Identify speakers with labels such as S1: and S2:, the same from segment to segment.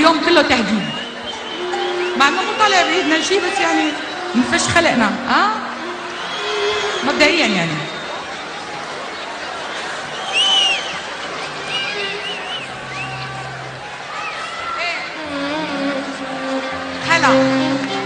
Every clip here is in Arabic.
S1: اليوم كله تهديد، مع انه مو طالع بايدنا شيء، بس يعني نفش خلقنا مبدئيا يعني. هلا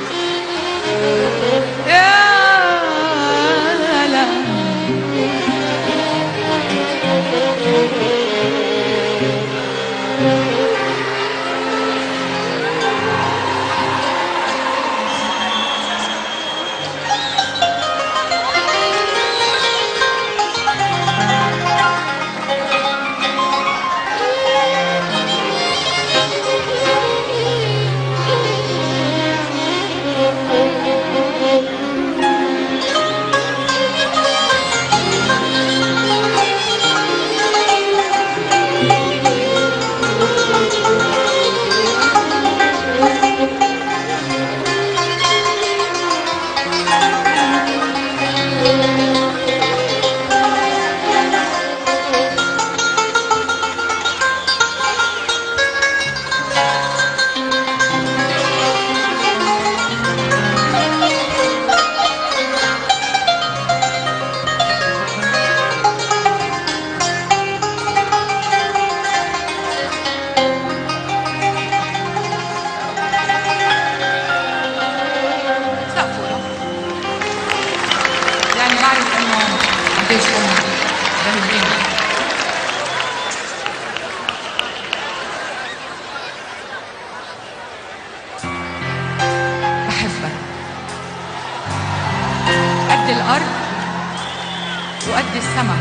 S1: وقد السما،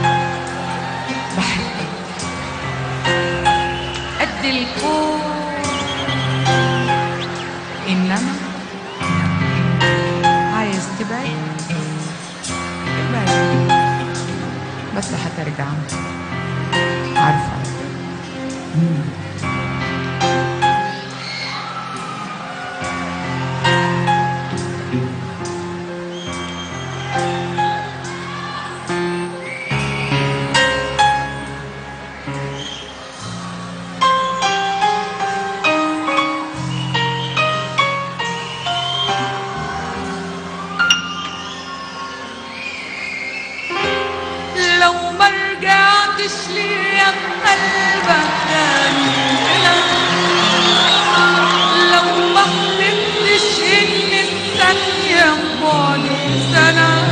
S1: بحبك قد الكون، إنما عايز تبعد ابعد، بس حترجع عارفة.
S2: تشليم قلبك تاني، لو ما حلمتش إن الثانية ببعد سنة،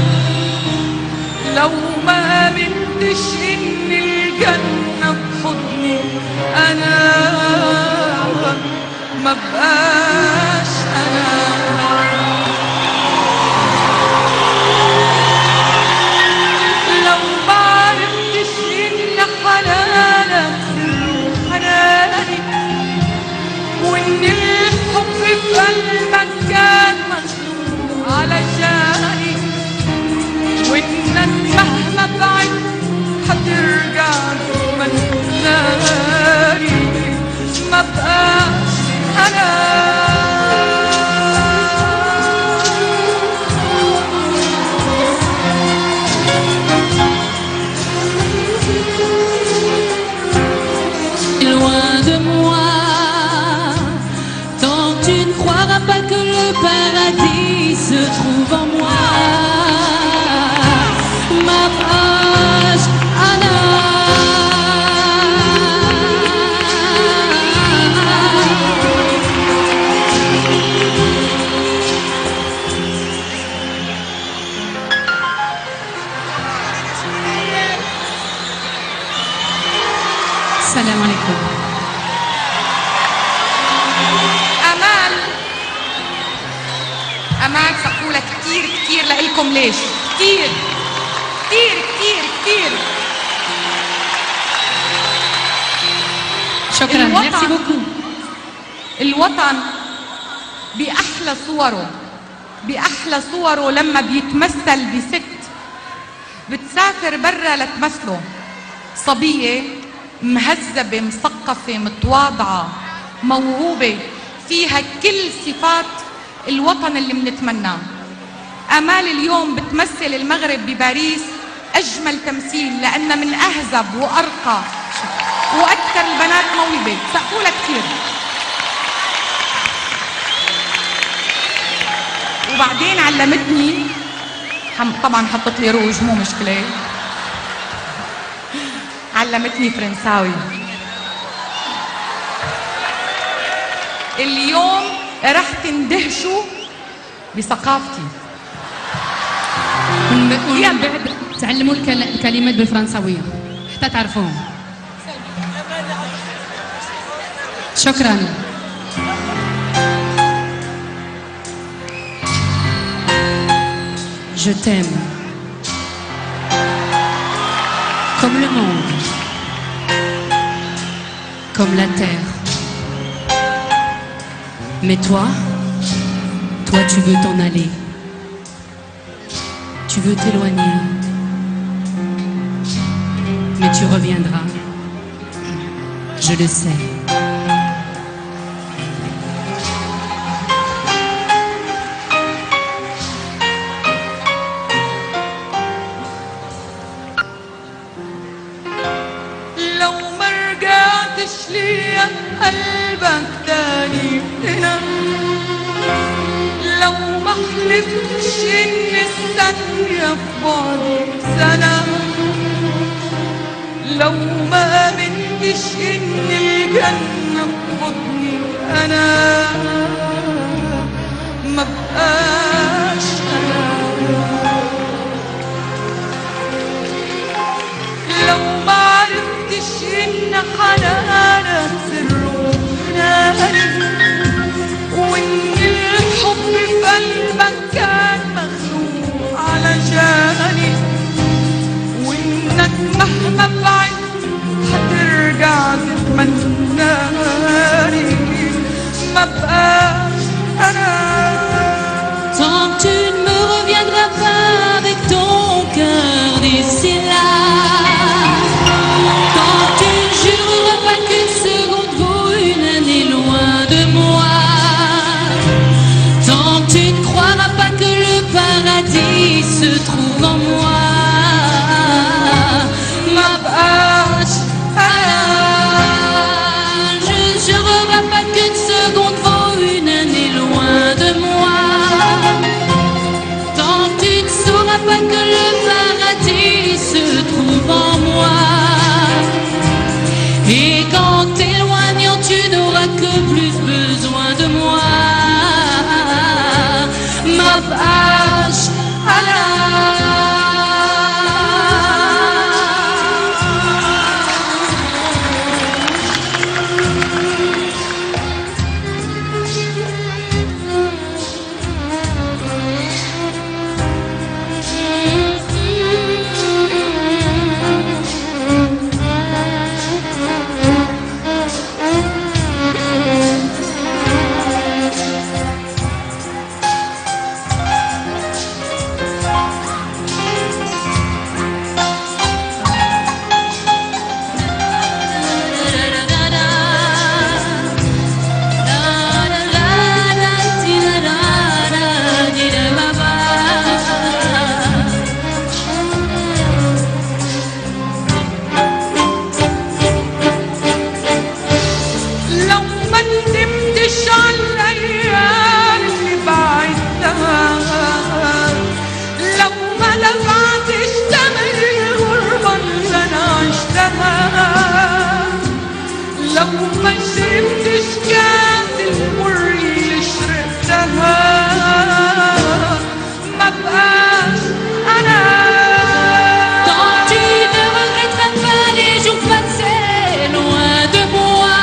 S2: لو ما آمنتش إن الجنة بحضني أنا، ما بقاش أنا. وإن الحب في قلبك كان مشروع علشاني، وإنك مهما بعدت هترجع دايما تنساني، ما بقاش أنا.
S3: Loin de moi, tu ne croiras pas que le paradis se trouve en moi. Ma page Anna. Salam alaikum.
S1: أمال سقولة كتير كتير لإلكم. ليش؟ كتير كتير كتير كتير.
S3: شكرا، ميرسي بوكو.
S1: الوطن بأحلى صوره، بأحلى صوره لما بيتمثل بست بتسافر برا لتمثله، صبية مهذبة مثقفة متواضعة موهوبة فيها كل صفات الوطن اللي بنتمناه. آمال اليوم بتمثل المغرب بباريس أجمل تمثيل، لأنها من أهذب وأرقى وأكثر البنات موهبة. سقفوا لها كثير. وبعدين علمتني طبعا حطت لي روج مو مشكلة، علمتني فرنساوي. اليوم رح تندهشوا بثقافتي.
S3: ومن بعد تعلموا الكلمات بالفرنساوية حتى تعرفوهم. شكرا. Je t'aime comme le monde, comme la terre. Mais toi tu veux t'en aller. Tu veux t'éloigner. Mais tu reviendras. Je le sais.
S2: لو ما رجعتش ليا قلبك تاني هنا، لو ما حلفتش ان الثانية في بعدي سنة، لو ما امنتش ان الجنة في حضني انا، ما بقاش انا. لو ما عرفتش ان حنانك سره ناري، وان الحب في قلبك كان مخلوق علشاني، وانك مهما بعدت هترجع تتمناني، ما بقاش انا.
S3: Tant que tu ne me reviendras pas avec ton cœur d'ici là, tant que tu ne jureras pas qu'une seconde vaut une année loin de moi, tant que tu ne croiras pas que le paradis se trouve en moi,
S2: ما بقاش انا.
S3: je ne jurerai pas qu'une seconde vaut une année loin de moi, tant que tu ne sauras pas que le paradis se trouve en moi. Et quand t'éloignant tu n'auras que plus besoin de moi, ma page à la.
S2: لو ما شربتش كاس المر اللي شربتها، ما بقاش انا.
S3: Tant que tu ne regretteras pas les jours passés loin de moi,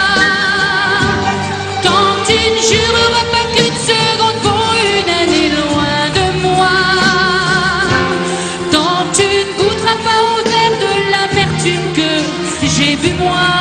S3: tant que tu ne jureras pas qu'une seconde vaut une année loin de moi, tant que tu ne goûteras pas au verre de l'amertume que j'ai bu moi.